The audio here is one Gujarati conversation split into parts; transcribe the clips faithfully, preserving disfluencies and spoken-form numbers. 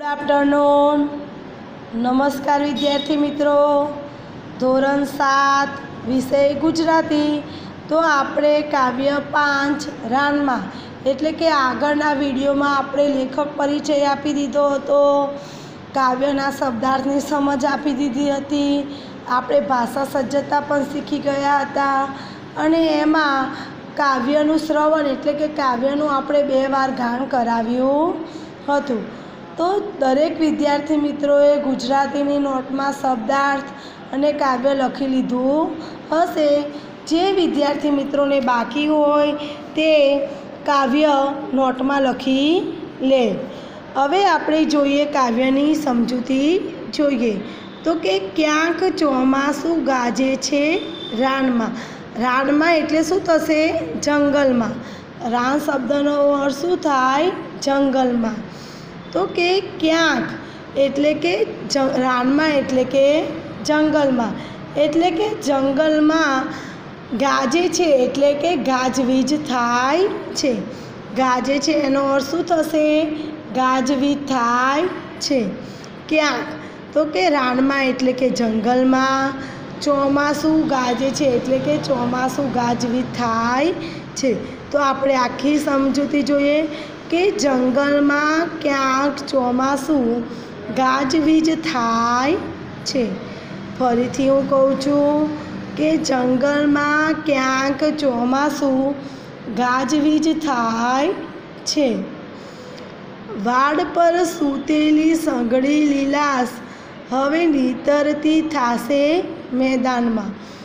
Good afternoon. नमस्कार विद्यार्थी मित्रों। धोरण सात विषय गुजराती। तो आपणे काव्य पांच रानमा एटले के आगळना विडियोमां आपणे लेखक परिचय आपी दीधो हतो, काव्यना शब्दार्थनी समज आपी दीधी हती, आपणे भाषा सज्जता पण शीखी गया हता अने एमां काव्यनुं श्रवण एटले के काव्यनुं आपणे बे वार गान कराव्युं हतुं। तो दरेक विद्यार्थी मित्रोए गुजरातीनी नोटमां शब्दार्थ अने काव्य लखी लीधुं हशे। जे विद्यार्थी मित्रोने बाकी होय ते काव्य नोटमां लखी ले। हवे आपणे जोईए काव्यनी समजूती जोईए। तो के क्यांक ચોમાસું गाजे छे राणमां। राणमां एटले शुं थशे? जंगलमां। राण शब्दनो अर्थ शुं थाय? जंगलमां। तो के क्यांक एटले के राणमां एटले के जंगलमां, एटले के जंगलमां गाजे छे एटले के गाजवीज थाय छे। गाजे छे एनो अर्थ शुं थशे? गाजवीज थाय छे। क्यांक तो के राणमां एटले के जंगलमां, ચોમાસું गाजे छे एटले के ચોમાસું गाजवीज थाय छे। तो आपणे आखी समजूती जोईए के जंगलमां क्यांक ચોમાસું गाजवीज थाय छे। फरीथी हूँ कहूँ छूं के जंगलमां क्यांक ચોમાસું गाजवीज थाय छे। वाड़ पर सूतेली सघળી લીલાશ हवे નીતરતી थाशे मैदानमां।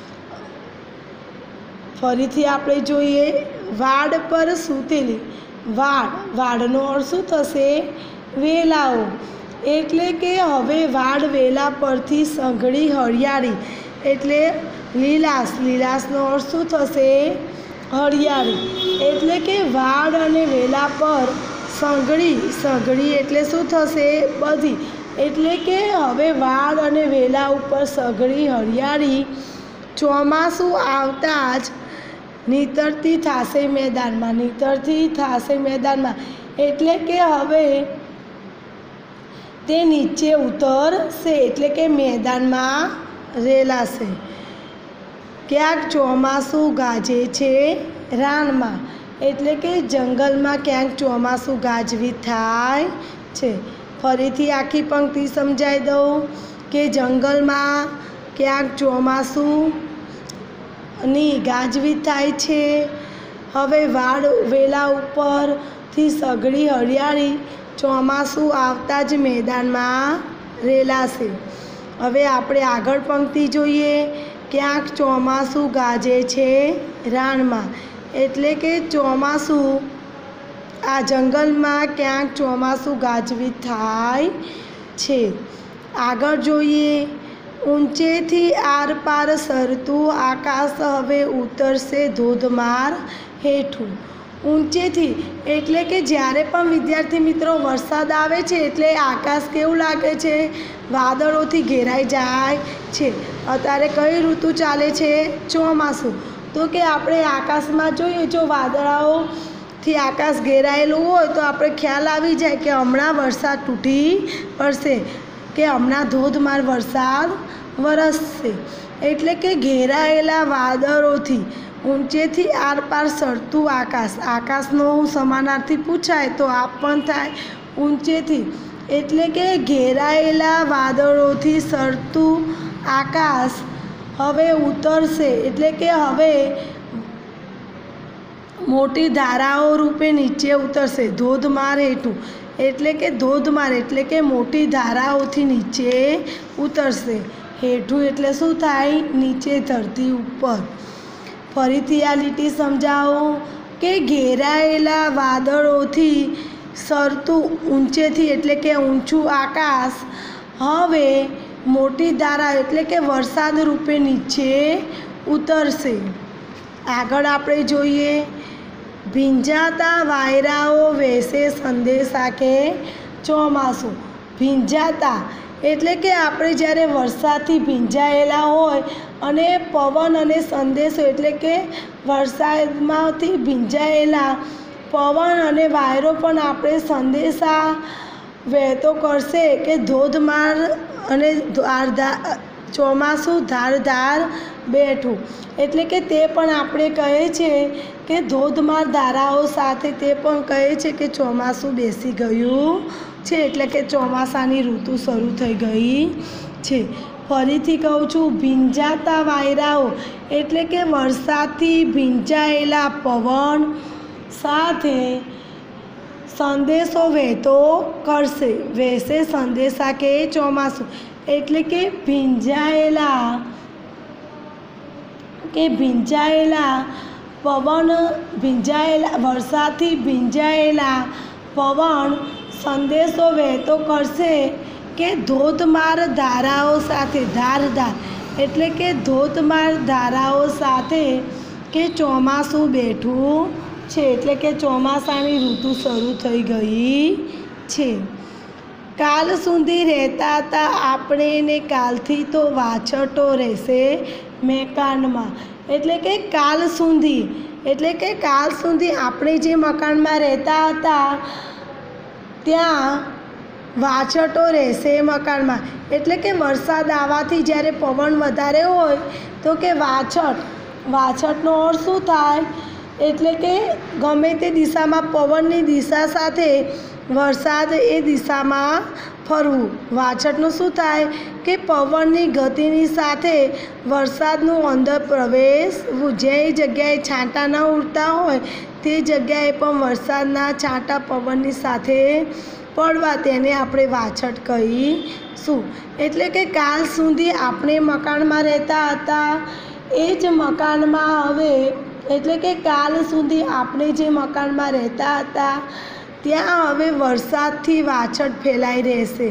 फरीथी आपणे जोईए वाड़ पर सूतेली। वाड़ वाड़नो अर्थ शुं थशे? वेलाओ। एटले के हवे वाड़ वेला परथी सघળી हरियाળી एटले લીલાશ। લીલાશनो अर्थ शुं थशे? हरियाળી। एटले के वाड़ अने वेला पर सघળી। सघળી एटले शुं थशे? बधी। एटले के हवे वाड़ अने वेला उपर सघળી हरियाળી ચોમાસું आवता ज નીતરતી થાશે મેદાનમાં। નીતરતી થાશે મેદાનમાં એટલે કે હવે તે નીચે ઉતરશે એટલે કે મેદાનમાં રેલાશે। ક્યાંક ચોમાસું ગાજે છે રાનમાં એટલે કે જંગલમાં ક્યાંક ચોમાસું ગાજવી થાય છે। ફરીથી આખી પંક્તિ સમજાઈ દઉં કે જંગલમાં ક્યાંક ચોમાસું ની ગાજવીજ થાય છે। હવે વાડ વેલા ઉપરથી સઘળી હરિયાળી ચોમાસું આવતા જ મેદાનમાં રેલાશે। હવે આપણે આગળ પંક્તિ જોઈએ। ક્યાંક ચોમાસું ગાજે છે રાણમાં એટલે કે ચોમાસું આ જંગલમાં ક્યાંક ચોમાસું ગાજવીજ થાય છે। આગળ જોઈએ। ઊંચેથી આર પાર સરતું આકાશ હવે ઉતરશે ધોધમાર હેઠું। ઊંચેથી એટલે કે જ્યારે પણ વિદ્યાર્થી મિત્રો વરસાદ આવે છે એટલે આકાશ કેવું લાગે છે? વાદળોથી ઘેરાઈ જાય છે। અત્યારે કઈ ઋતુ ચાલે છે? ચોમાસું। તો કે આપણે આકાશમાં જોઈએ જો વાદળાઓથી આકાશ ઘેરાયેલું હોય તો આપણે ખ્યાલ આવી જાય કે હમણાં વરસાદ તૂટી પડશે કે હમણાં ધોધમાર વરસાદ વરસશે। એટલે કે ઘેરાયેલા વાદળોથી ઊંચેથી આર પાર સરતું આકાશ। આકાશનો સમાનાર્થી પૂછાય તો આ પણ થાય ઊંચેથી એટલે કે ઘેરાયેલા વાદળોથી સરતું આકાશ હવે ઉતરશે એટલે કે હવે મોટી ધારાઓ રૂપે નીચે ઉતરશે। ધોધમાર હેઠું એટલે કે ધોધમાર એટલે કે મોટી ધારાઓથી નીચે ઉતરશે। હેઠું એટલે શું થાય? નીચે ધરતી ઉપર। ફરીથી આ લીટી સમજાવો કે ઘેરાયેલા વાદળોથી સરતું ઊંચેથી એટલે કે ઊંચું આકાશ હવે મોટી ધારા એટલે કે વરસાદ રૂપે નીચે ઉતરશે। આગળ આપણે જોઈએ। ભીંજાતા વાયરાઓ વહેશે સંદેશા કે ચોમાસું। ભીંજાતા એટલે કે આપણે જ્યારે વરસાદથી ભીંજાયેલા હોય અને પવન અને સંદેશો એટલે કે વરસાદમાંથી ભીંજાયેલા પવન અને વાયરો પણ આપણે સંદેશા વહેતો કરશે કે ધોધમાર અને ધારધાર ચોમાસું ધારધાર બેઠું, એટલે કે તે પણ આપણે કહે છે કે ધોધમાર ધારાઓ સાથે તે પણ કહે છે કે ચોમાસું બેસી ગયું છે, એટલે કે ચોમાસાની ઋતુ શરૂ થઈ ગઈ છે. ફરીથી કહું છું, ભીંજાતા વાયરાઓ એટલે કે વરસાદથી ભીંજાયેલા પવન સાથે સંદેશો વહેતો કરશે. વહેશે સંદેશા કે ચોમાસું, એટલે કે ભીંજાયેલા કે ભીંજાયેલા પવન ભીંજાયેલા વરસાદથી ભીંજાયેલા પવન સંદેશો વહેતો કરશે કે ધોધમાર ધારાઓ સાથે ધારધાર એટલે કે ધોધમાર ધારાઓ સાથે કે ચોમાસું બેઠું છે, એટલે કે ચોમાસાની ઋતુ શરૂ થઈ ગઈ છે. કાલ સુધી રહેતા હતા આપણે ને કાલથી તો વાછટો રહેશે મકાનમાં, એટલે કે કાલ સુધી એટલે કે કાલ સુધી આપણે જે મકાનમાં રહેતા હતા ત્યાં વાછટો રહેશે મકાનમાં, એટલે કે વરસાદ આવવાથી જ્યારે પવન વધારે હોય તો કે વાછટ વાછટનો અર્થ શું થાય, એટલે કે ગમે તે દિશામાં પવનની દિશા સાથે વરસાદ એ દિશામાં ફરવું. વાછટનું શું થાય કે પવનની ગતિની સાથે વરસાદનું અંદર પ્રવેશવું. જે જગ્યાએ છાંટા ન ઉડતા હોય તે જગ્યાએ પણ વરસાદના છાંટા પવનની સાથે પડવા, તેને આપણે વાછટ કહીશું. એટલે કે કાલ સુધી આપણે મકાનમાં રહેતા હતા એ જ મકાનમાં હવે એટલે કે કાલ સુધી આપણે જે મકાનમાં રહેતા હતા ત્યાં હવે વરસાદથી વાછટ ફેલાઈ રહેશે.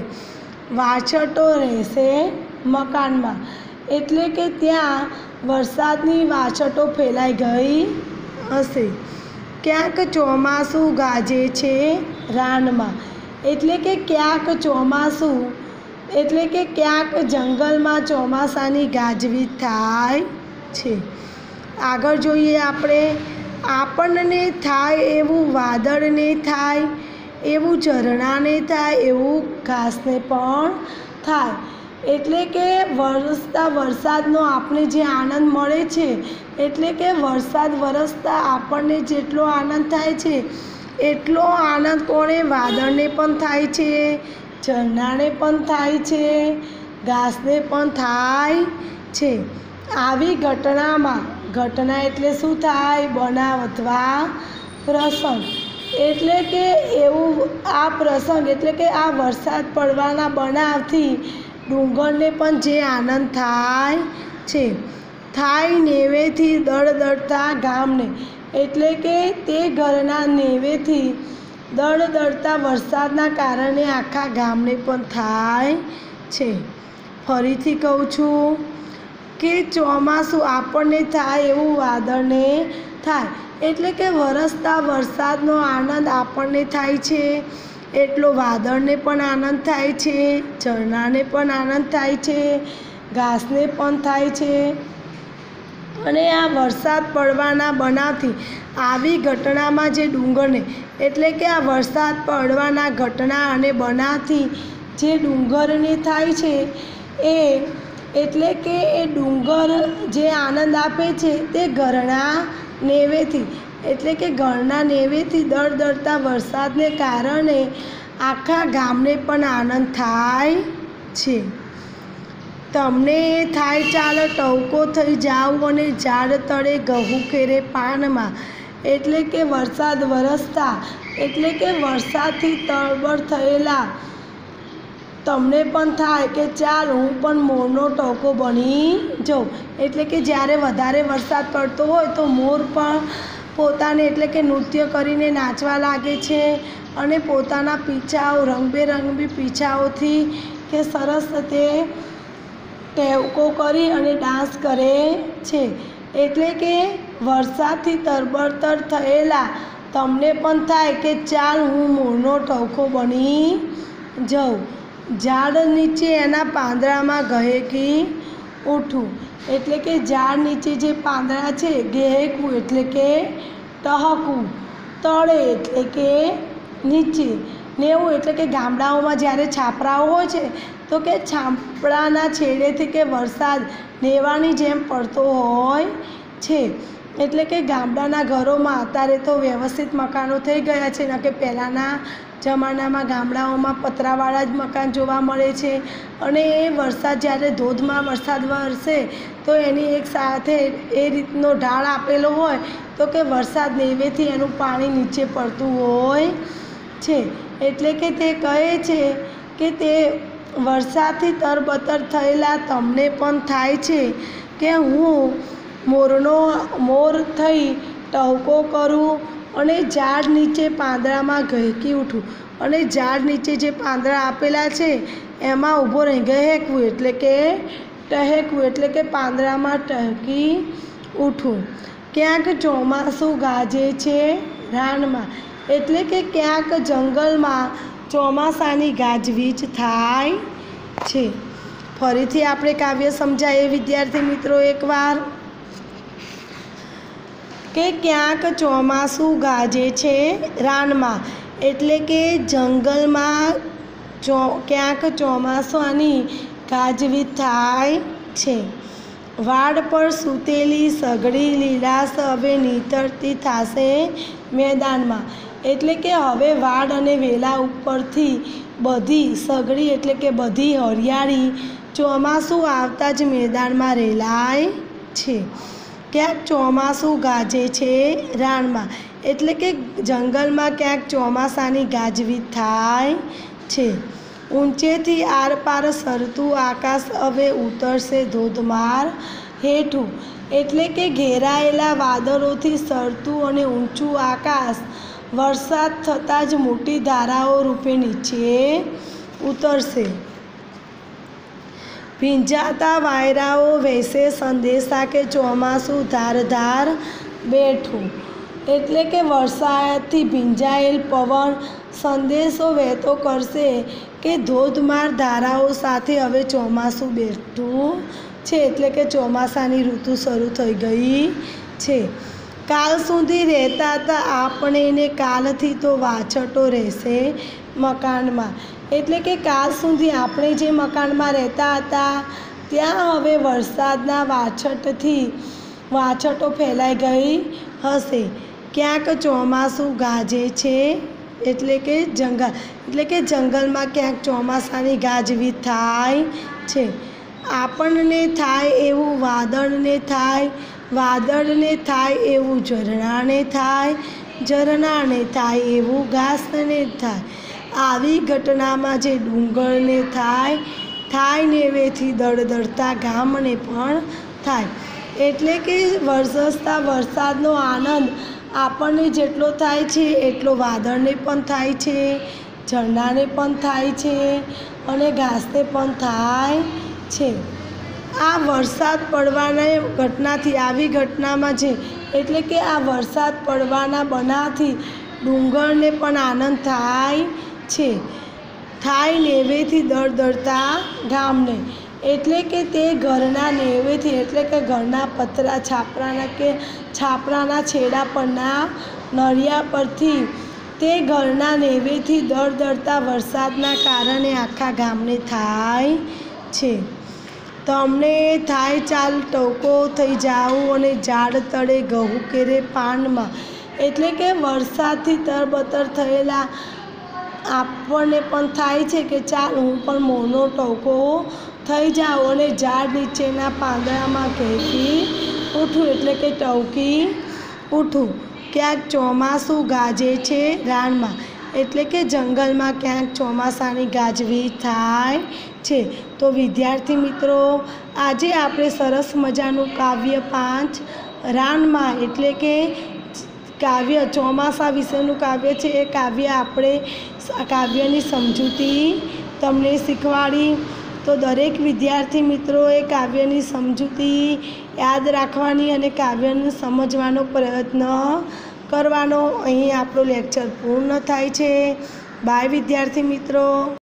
વાછટો રહેશે મકાનમાં, એટલે કે ત્યાં વરસાદની વાછટો ફેલાઈ ગઈ હશે. ક્યાંક ચોમાસું ગાજે છે રાનમાં, એટલે કે ક્યાંક ચોમાસું એટલે કે ક્યાંક જંગલમાં ચોમાસાની ગાજવીજ થાય છે. આગળ જોઈએ આપણે, આપણને થાય એવું વાદળને થાય એવું ઝરણાને થાય એવું ઘાસને પણ થાય, એટલે કે વરસતા વરસાદનો આપણે જે આનંદ મળે છે, એટલે કે વરસાદ વરસતા આપણને જેટલો આનંદ થાય છે એટલો આનંદ કોણે વાદળને પણ થાય છે, ઝરણાને પણ થાય છે, ઘાસને પણ થાય છે. આવી ઘટનામાં ઘટના એટલે શું થાય, બનાવ અથવા પ્રસંગ, એટલે કે એવું આ પ્રસંગ એટલે કે આ વરસાદ પડવાના બનાવથી ડુંગરને પણ જે આનંદ થાય છે. થાય નેવેથી દળદળતા ગામને, એટલે કે તે ઘરના નેવેથી દળદળતા વરસાદના કારણે આખા ગામને પણ થાય છે. ફરીથી કહું છું કે ચોમાસું આપણને થાય એવું વાદળને થાય, એટલે કે વરસતા વરસાદનો આનંદ આપણને થાય છે એટલો વાદળને પણ આનંદ થાય છે, ઝરણાને પણ આનંદ થાય છે, ઘાસને પણ થાય છે. અને આ વરસાદ પડવાના બનાવથી આવી ઘટનામાં જે ડુંગરને એટલે કે આ વરસાદ પડવાના ઘટના અને બનાવથી જે ડુંગરને થાય છે એ એટલે કે એ ડુંગર જે આનંદ આપે છે તે ઘરના નેવેથી એટલે કે ઘરના નેવેથી દળદળતા વરસાદને કારણે આખા ગામને પણ આનંદ થાય છે. તમને એ થાય ચાલો ટવકો થઈ જાવ અને ઝાડ તળે ઘઉં કેરે પાનમાં, એટલે કે વરસાદ વરસતા એટલે કે વરસાદથી તળબળ થયેલા તમને પણ થાય કે ચાલ હું પણ મોરનો ટોકો બની જાઉં, એટલે કે જ્યારે વધારે વરસાદ પડતો હોય તો મોર પણ પોતાને એટલે કે નૃત્ય કરીને નાચવા લાગે છે અને પોતાના પીછાઓ રંગબેરંગી પીછાઓથી કે સરસ તે ટેવકો કરી અને ડાન્સ કરે છે. એટલે કે વરસાદથી તરબતર થયેલા તમને પણ થાય કે ચાલ હું મોરનો ટવકો બની જાઉં, ઝાડ નીચે એના પાંદડામાં ગહેકી ઉઠું, એટલે કે ઝાડ નીચે જે પાંદડા છે ગહેકવું એટલે કે ટહકવું, તળે એટલે કે નીચે નેવું એટલે કે ગામડાઓમાં જ્યારે છાપરાઓ હોય છે તો કે છાપરાના છેડેથી કે વરસાદ નેવાની જેમ પડતો હોય છે. એટલે કે ગામડાના ઘરોમાં અત્યારે તો વ્યવસ્થિત મકાનો થઈ ગયા છે, ન કે પહેલાંના જમાનામાં ગામડાઓમાં પતરાવાળા જ મકાન જોવા મળે છે. અને એ વરસાદ જ્યારે ધોધમાર વરસાદ વરસે તો એની એક સાથે એ રીતનો ઢાળ આપેલો હોય તો કે વરસાદ નેવેથી એનું પાણી નીચે પડતું હોય છે. એટલે કે તે કહે છે કે તે વરસાદથી તરબતર થયેલા તમને પણ થાય છે કે હું મોરનો મોર થઈ ટહુકો કરું અને ઝાડ નીચે પાંદડામાં ગહેકી ઉઠું. અને ઝાડ નીચે જે પાંદડા આપેલા છે એમાં ઊભો રહી ગહેકવું એટલે કે ટહેકવું એટલે કે પાંદડામાં ટહકી ઉઠવું. ક્યાંક ચોમાસું ગાજે છે રાનમાં એટલે કે ક્યાંક જંગલમાં ચોમાસાની ગાજવીજ થાય છે. ફરીથી આપણે કાવ્ય સમજાવીએ વિદ્યાર્થી મિત્રો એકવાર કે ક્યાંક ચોમાસું ગાજે છે રાનમાં એટલે કે જંગલમાં ચો ક્યાંક ચોમાસાની ગાજવીજ થાય છે. વાડ પર સૂતેલી સઘળી લીલાશ હવે નીતરતી થાશે મેદાનમાં એટલે કે હવે વાડ અને વેલા ઉપરથી બધી સઘળી એટલે કે બધી હરિયાળી ચોમાસું આવતા જ મેદાનમાં રેલાય છે. ક્યાંક ચોમાસું ગાજે છે રાનમાં એટલે કે જંગલમાં ક્યાંક ચોમાસાની ગાજવીજ થાય છે. ઊંચેથી આરપાર સરતું આકાશ હવે ઉતરશે ધોધમાર હેઠું એટલે કે ઘેરાયેલા વાદળોથી સરતું અને ઊંચું આકાશ વરસાદ થતાં જ મોટી ધારાઓ રૂપે નીચે ઉતરશે. ભીંજાતા વાયરાઓ વહેશે સંદેશા કે ચોમાસું ધારધાર બેઠું એટલે કે વરસાદથી ભીંજાયેલ પવન સંદેશો વહેતો કરશે કે ધોધમાર ધારાઓ સાથે હવે ચોમાસું બેઠું છે એટલે કે ચોમાસાની ઋતુ શરૂ થઈ ગઈ છે. કાલ સુધી રહેતા હતા આપણે ને કાલથી તો વાછટો રહેશે મકાનમાં એટલે કે કાલ સુધી આપણે જે મકાનમાં રહેતા હતા ત્યાં હવે વરસાદના વાછટથી વાછટો ફેલાઈ ગઈ હશે. ક્યાંક ચોમાસું ગાજે છે એટલે કે જંગલ એટલે કે જંગલમાં ક્યાંક ચોમાસાની ગાજવીજ થાય છે. આપણને થાય એવું વાદળને થાય, વાદળને થાય એવું ઝરણાને થાય, ઝરણાને થાય એવું ઘાસને થાય. આવી ઘટનામાં જે ડુંગરને થાય થાય નેવેથી દળદળતા ગામને પણ થાય. એટલે કે વરસતા વરસાદનો આનંદ આપણને જેટલો થાય છે એટલો વાદળને પણ થાય છે, ઝરણાને પણ થાય છે અને ઘાસને પણ થાય છે. આ વરસાદ પડવાના ઘટનાથી આવી ઘટનામાં છે એટલે કે આ વરસાદ પડવાના બનાવથી ડુંગરને પણ આનંદ થાય છે, થાય નેવેથી દળદળતા ગામને એટલે કે તે ઘરના નેવેથી એટલે કે ઘરના પતરા છાપરાના કે છાપરાના છેડા પરના નળિયા પરથી તે ઘરના નેવેથી દળદળતા વરસાદના કારણે આખા ગામને થાય છે. તમને થાય ચાલ ટોકો થઈ જાવું અને ઝાડ તળે ઘઉં કેરે પાનમાં એટલે કે વરસાદથી તરબતર થયેલા આપણને પણ થાય છે કે ચાલ હું પણ મોંનો ટોકો થઈ જાઉં અને ઝાડ નીચેના પાંદડામાં ઘેંકી ઉઠું એટલે કે ટહુકી ઉઠું. ક્યાંક ચોમાસું ગાજે છે રાનમાં એટલે કે જંગલમાં ક્યાંક ચોમાસાની ગાજવીજ થાય છે. તો વિદ્યાર્થી મિત્રો આજે આપણે સરસ મજાનું કાવ્ય પાંચ રાનમાં એટલે કે કાવ્ય ચોમાસા વિશેનું કાવ્ય છે એ કાવ્ય આપણે કાવ્યની સમજૂતી તમને શીખવાડી. તો દરેક વિદ્યાર્થી મિત્રોએ કાવ્યની સમજૂતી યાદ રાખવાની અને કાવ્યને સમજવાનો પ્રયત્ન કરવાનો. અહીં આપણો લેક્ચર પૂર્ણ થાય છે. બાય વિદ્યાર્થી મિત્રો.